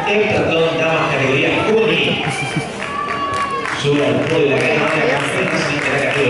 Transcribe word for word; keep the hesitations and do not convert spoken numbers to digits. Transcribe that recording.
Heptathlon, damas categoría juvenil. Sube al podio de la categoría campeonas internacionales.